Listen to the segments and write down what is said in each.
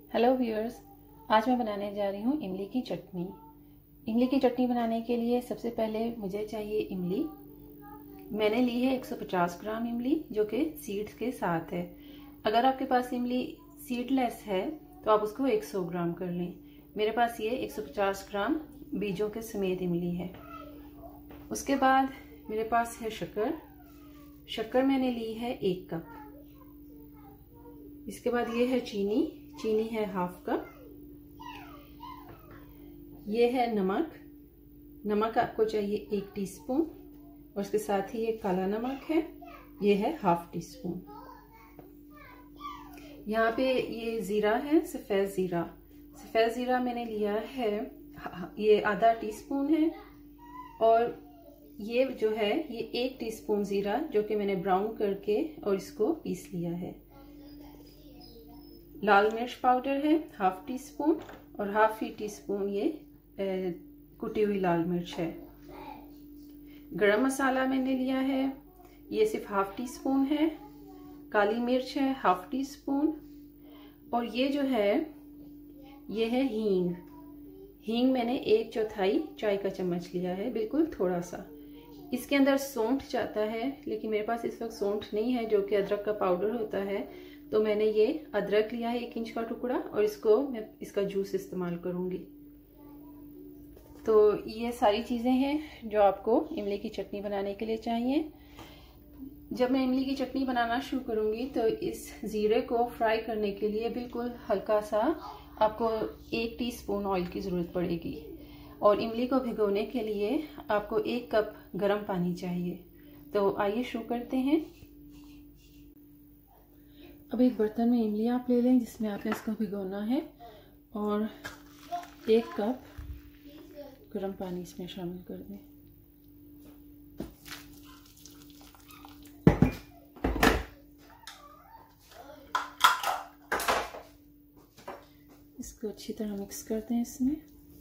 Hello viewers, आज मैं बनाने जा रही हूँ इमली की चटनी। इमली की चटनी बनाने के लिए सबसे पहले मुझे चाहिए इमली। मैंने ली है 150 ग्राम इमली, जो कि सीड्स के साथ है। अगर आपके पास इमली सीडलेस है तो आप उसको 100 ग्राम कर लें। मेरे पास ये 150 ग्राम बीजों के समेत इमली है। उसके बाद मेरे पास है शक्कर मैंने ली है 1 कप। इसके बाद ये है चीनी है 1/2 कप। ये है नमक आपको चाहिए 1 टीस्पून, और इसके साथ ही ये काला नमक है, ये है 1/2 टीस्पून। यहाँ पे ये जीरा है, सफेद जीरा मैंने लिया है, ये आधा टीस्पून है। और ये जो है ये 1 टीस्पून जीरा, जो कि मैंने ब्राउन करके और इसको पीस लिया है। लाल मिर्च पाउडर है 1/2 टीस्पून, और 1/2 टीस्पून ये कुटी हुई लाल मिर्च है। गरम मसाला मैंने लिया है, ये सिर्फ 1/2 टीस्पून है। काली मिर्च है 1/2 टीस्पून, और ये जो है ये है हींग मैंने 1/4 चाय का चम्मच लिया है, बिल्कुल थोड़ा सा। इसके अंदर सौंठ जाता है, लेकिन मेरे पास इस वक्त सौंठ नहीं है, जो कि अदरक का पाउडर होता है। तो मैंने ये अदरक लिया है 1 इंच का टुकड़ा, और मैं इसका जूस इस्तेमाल करूंगी। तो ये सारी चीज़ें हैं जो आपको इमली की चटनी बनाने के लिए चाहिए। जब मैं इमली की चटनी बनाना शुरू करूंगी तो इस जीरे को फ्राई करने के लिए बिल्कुल हल्का सा आपको 1 टीस्पून ऑयल की ज़रूरत पड़ेगी। और इमली को भिगोने के लिए आपको 1 कप गर्म पानी चाहिए। तो आइए शुरू करते हैं। अब एक बर्तन में इमली आप ले लें, जिसमें आपने इसको भिगोना है, और 1 कप गर्म पानी इसमें शामिल कर दें। इसको अच्छी तरह मिक्स कर दें इसमें।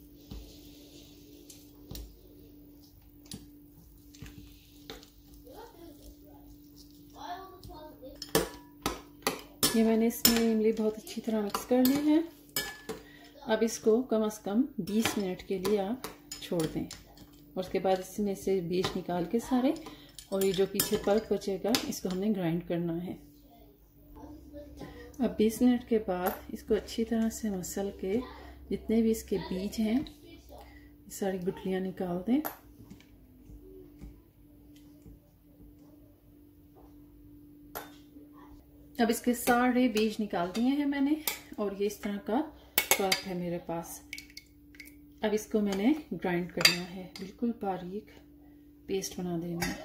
ये मैंने इसमें इमली बहुत अच्छी तरह मिक्स कर ली है। अब इसको कम से कम 20 मिनट के लिए आप छोड़ दें, और उसके बाद इसमें से बीज निकाल के सारे, और ये जो पीछे पल्प बचेगा इसको हमने ग्राइंड करना है। अब 20 मिनट के बाद इसको अच्छी तरह से मसल के जितने भी इसके बीज हैं सारी गुठलियाँ निकाल दें। अब इसके सारे बीज निकाल दिए हैं मैंने, और ये इस तरह का पल्प है मेरे पास। अब इसको मैंने ग्राइंड करना है, बिल्कुल बारीक पेस्ट बना देना है।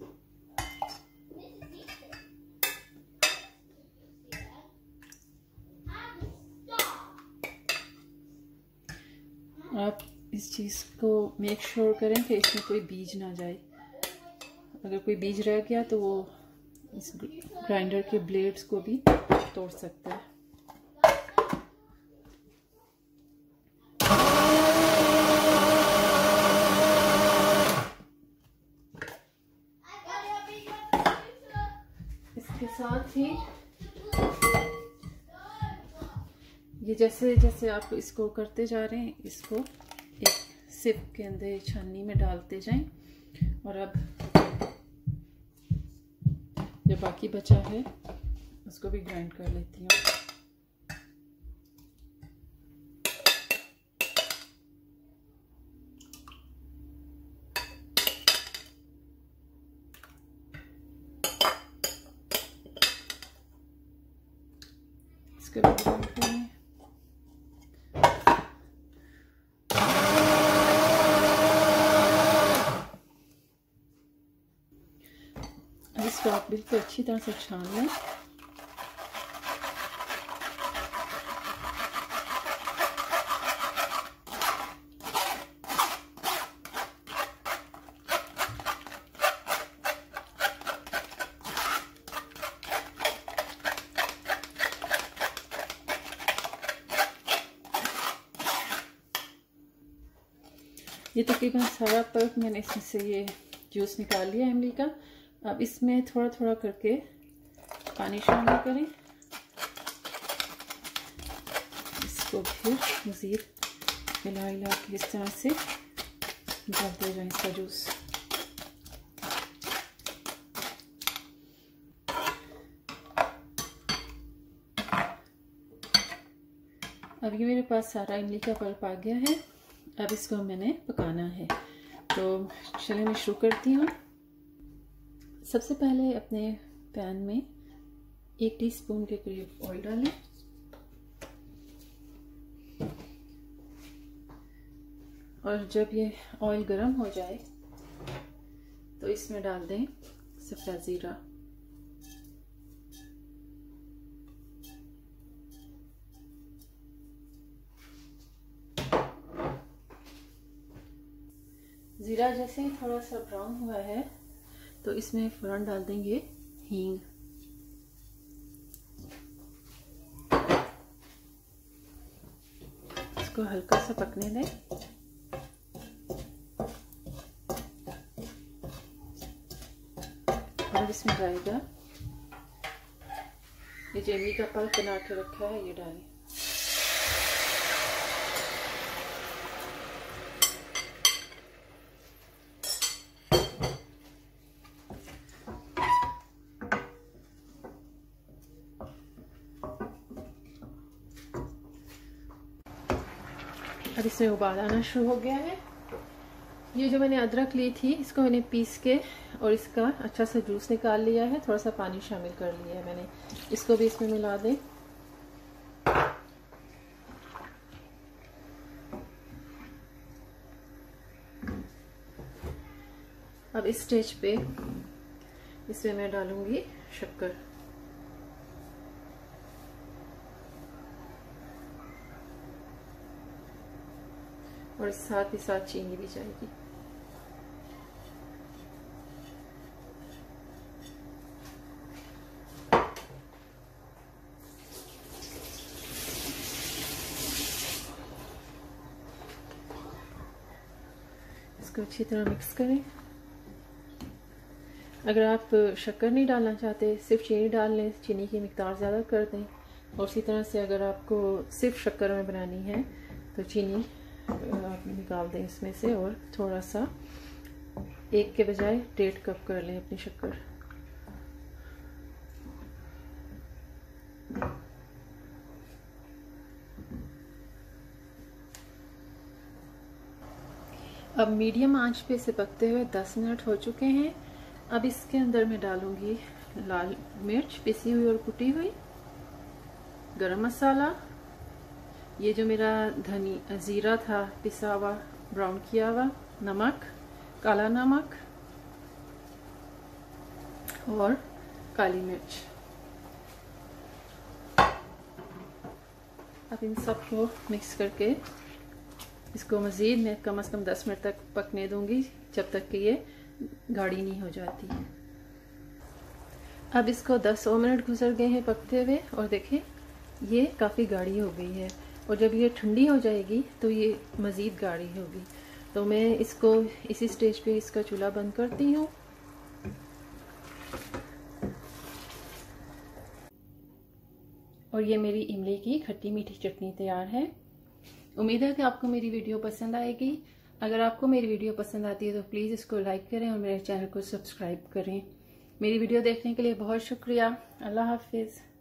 आप इस चीज़ को मेक श्योर करें कि इसमें कोई बीज ना जाए। अगर कोई बीज रह गया तो वो इस ग्राइंडर के ब्लेड्स को भी तोड़ सकता है। इसके साथ ही ये जैसे जैसे आप इसको करते जा रहे हैं, इसको एक सिप के अंदर छन्नी में डालते जाएं। और अब जो बाकी बचा है उसको भी ग्राइंड कर लेती हूँ। इसको भी ग्राइंड करें। इसको आप बिल्कुल अच्छी तरह से छान लें। ये तकरीबन सारा पल्प मैंने इसमें से ये जूस निकाल लिया इमली का। अब इसमें थोड़ा थोड़ा करके पानी शामिल करें। इसको फिर मज़ीद मिला के इस तरह से डालते जाएं इसका जूस। अब ये मेरे पास सारा इमली का पल्प आ गया है। अब इसको मैंने पकाना है, तो चलिए मैं शुरू करती हूँ। सबसे पहले अपने पैन में 1 टीस्पून के करीब ऑयल डालें और जब ये ऑयल गर्म हो जाए तो इसमें डाल दें सफ़ेद ज़ीरा। ज़ीरा जैसे ही थोड़ा सा ब्राउन हुआ है तो इसमें फ़ौरन डाल देंगे हींग। इसको हल्का सा पकने दें। और इसमें जाएगा ये जो इमली का पल्प बना के रखा है, ये डालें। अब इसमें उबाल आना शुरू हो गया है। ये जो मैंने अदरक ली थी इसको मैंने पीस के और इसका अच्छा सा जूस निकाल लिया है, थोड़ा सा पानी शामिल कर लिया है मैंने। इसको भी इसमें मिला दें। अब इस स्टेज पे इसमें मैं डालूंगी शक्कर। और साथ ही साथ चीनी भी जाएगी। इसको अच्छी तरह मिक्स करें। अगर आप शक्कर नहीं डालना चाहते, सिर्फ चीनी डाल लें, चीनी की मिकदार ज़्यादा कर दें। और इसी तरह से अगर आपको सिर्फ शक्कर में बनानी है तो चीनी आप निकाल दें इसमें से और थोड़ा सा 1 के बजाय 1.5 कप कर लें अपनी शक्कर। अब मीडियम आंच पे इसे पकते हुए 10 मिनट हो चुके हैं। अब इसके अंदर मैं डालूंगी लाल मिर्च पिसी हुई और कुटी हुई, गरम मसाला, ये जो मेरा ज़ीरा था पिसा हुआ ब्राउन किया हुआ, नमक, काला नमक और काली मिर्च। अब इन सब को मिक्स करके इसको मज़ीद मैं कम से कम 10 मिनट तक पकने दूंगी, जब तक कि ये गाढ़ी नहीं हो जाती। अब इसको 10 मिनट गुजर गए हैं पकते हुए और देखें ये काफ़ी गाढ़ी हो गई है। और जब ये ठंडी हो जाएगी तो ये मज़ीद गाढ़ी होगी। तो मैं इसको इसी स्टेज पे इसका चूल्हा बंद करती हूँ। और ये मेरी इमली की खट्टी मीठी चटनी तैयार है। उम्मीद है कि आपको मेरी वीडियो पसंद आएगी। अगर आपको मेरी वीडियो पसंद आती है तो प्लीज़ इसको लाइक करें और मेरे चैनल को सब्सक्राइब करें। मेरी वीडियो देखने के लिए बहुत शुक्रिया। अल्लाह हाफिज़।